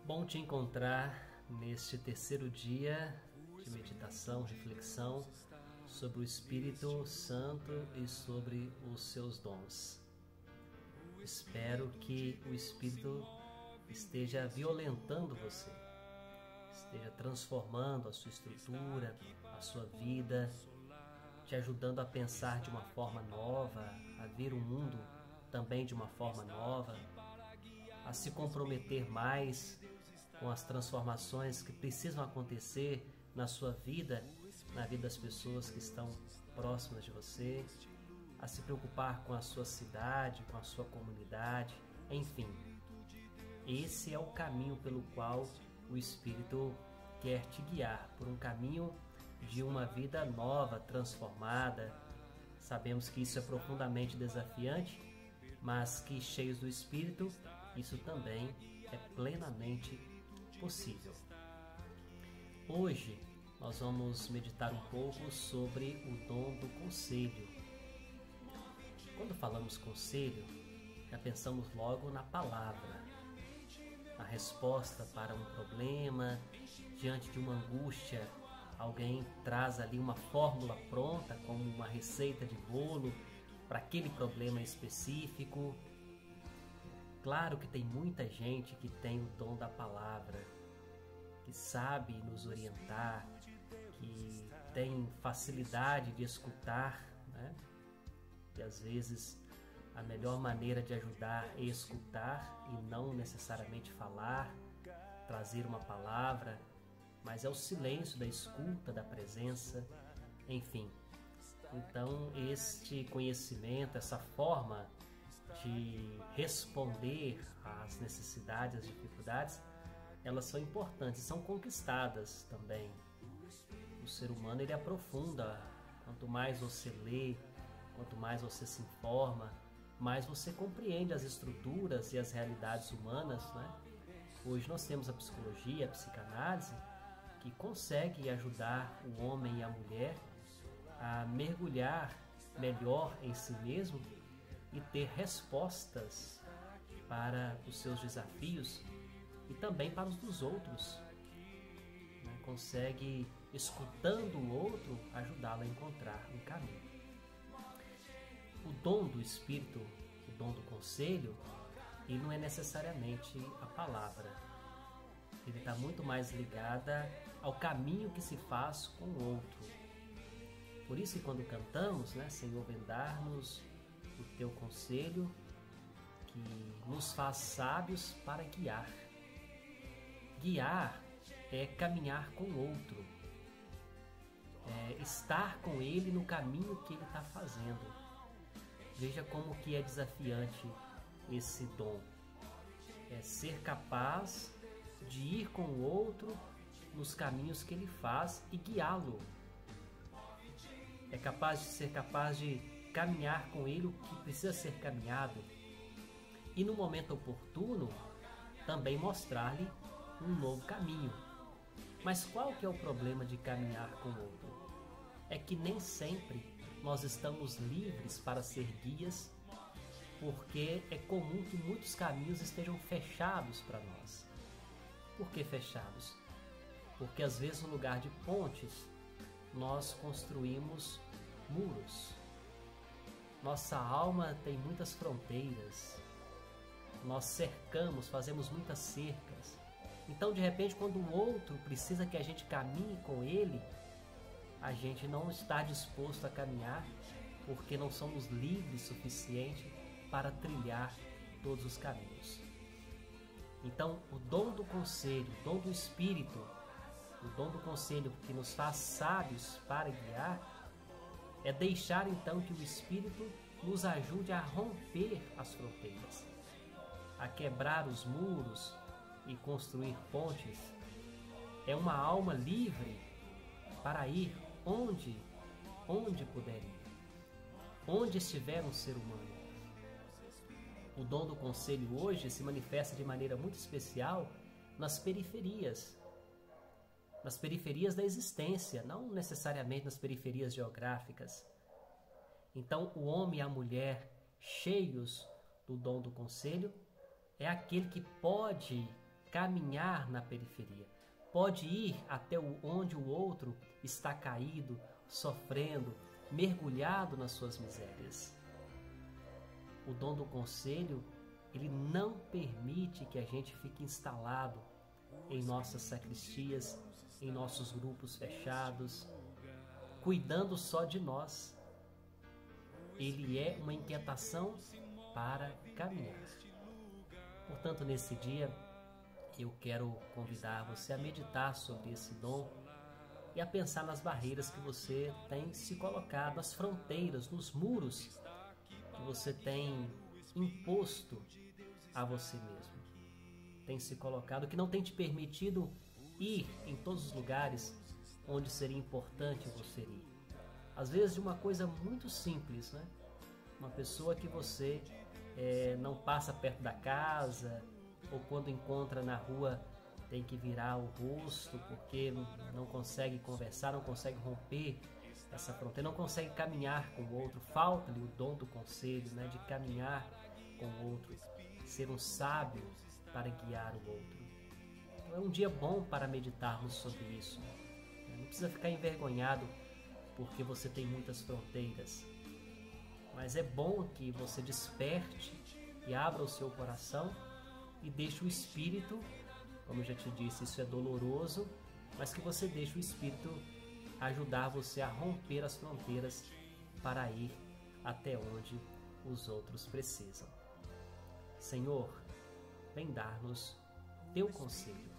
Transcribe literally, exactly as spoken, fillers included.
Bom te encontrar neste terceiro dia de meditação, reflexão sobre o Espírito Santo e sobre os seus dons. Espero que o Espírito esteja violentando você, esteja transformando a sua estrutura, a sua vida, te ajudando a pensar de uma forma nova, a ver o mundo também de uma forma nova, a se comprometer mais com as transformações que precisam acontecer na sua vida, na vida das pessoas que estão próximas de você, a se preocupar com a sua cidade, com a sua comunidade, enfim. Esse é o caminho pelo qual o Espírito quer te guiar, por um caminho de uma vida nova, transformada. Sabemos que isso é profundamente desafiante, mas que cheios do Espírito, isso também é plenamente possível. Hoje nós vamos meditar um pouco sobre o dom do conselho. Quando falamos conselho, já pensamos logo na palavra, a resposta para um problema, diante de uma angústia. Alguém traz ali uma fórmula pronta, como uma receita de bolo, para aquele problema específico. Claro que tem muita gente que tem o dom da palavra, que sabe nos orientar, que tem facilidade de escutar, né? E às vezes a melhor maneira de ajudar é escutar e não necessariamente falar, trazer uma palavra, mas é o silêncio da escuta, da presença, enfim. Então este conhecimento, essa forma de responder às necessidades, às dificuldades, elas são importantes, são conquistadas também. O ser humano, ele aprofunda. Quanto mais você lê, quanto mais você se informa, mais você compreende as estruturas e as realidades humanas, né? Hoje nós temos a psicologia, a psicanálise, que consegue ajudar o homem e a mulher a mergulhar melhor em si mesmo e ter respostas para os seus desafios e também para os dos outros. Consegue, escutando o outro, ajudá-lo a encontrar um caminho. O dom do Espírito, o dom do conselho, ele não é necessariamente a palavra. Ele está muito mais ligada ao caminho que se faz com o outro. Por isso que quando cantamos, né, Senhor, vem dar-nos o teu conselho, que nos faz sábios para guiar. Guiar é caminhar com o outro, é estar com ele no caminho que ele está fazendo. Veja como que é desafiante esse dom. É ser capaz de ir com o outro nos caminhos que ele faz e guiá-lo. É capaz de ser capaz de caminhar com ele o que precisa ser caminhado e no momento oportuno também mostrar-lhe um novo caminho. Mas qual que é o problema de caminhar com o outro? É que nem sempre nós estamos livres para ser guias, porque é comum que muitos caminhos estejam fechados para nós. Por que fechados? Porque às vezes no lugar de pontes nós construímos muros. Nossa alma tem muitas fronteiras. Nós cercamos, fazemos muitas cercas. Então, de repente, quando o outro precisa que a gente caminhe com ele, a gente não está disposto a caminhar porque não somos livres o suficiente para trilhar todos os caminhos. Então, o dom do conselho, o dom do Espírito, o dom do conselho que nos faz sábios para guiar, é deixar então que o Espírito nos ajude a romper as fronteiras, a quebrar os muros e construir pontes. É uma alma livre para ir onde, onde puder ir, onde estiver um ser humano. O dom do conselho hoje se manifesta de maneira muito especial nas periferias, nas periferias da existência, não necessariamente nas periferias geográficas. Então, o homem e a mulher cheios do dom do conselho é aquele que pode caminhar na periferia, pode ir até onde o outro está caído, sofrendo, mergulhado nas suas misérias. O dom do conselho, ele não permite que a gente fique instalado em nossas sacristias, em nossos grupos fechados, cuidando só de nós. Ele é uma inquietação para caminhar. Portanto, nesse dia, eu quero convidar você a meditar sobre esse dom e a pensar nas barreiras que você tem se colocado, nas fronteiras, nos muros que você tem imposto a você mesmo. Tem se colocado, que não tem te permitido ir em todos os lugares onde seria importante você ir. Às vezes de uma coisa muito simples, né? Uma pessoa que você é, não passa perto da casa, ou quando encontra na rua tem que virar o rosto porque não consegue conversar, não consegue romper essa fronteira, não consegue caminhar com o outro. Falta-lhe o dom do conselho, né? De caminhar com o outro, ser um sábio para guiar o outro. Então é um dia bom para meditarmos sobre isso. Não precisa ficar envergonhado porque você tem muitas fronteiras, mas é bom que você desperte e abra o seu coração e deixe o Espírito, como eu já te disse, isso é doloroso, mas que você deixe o Espírito ajudar você a romper as fronteiras para ir até onde os outros precisam. Senhor, vem dar-nos teu conselho.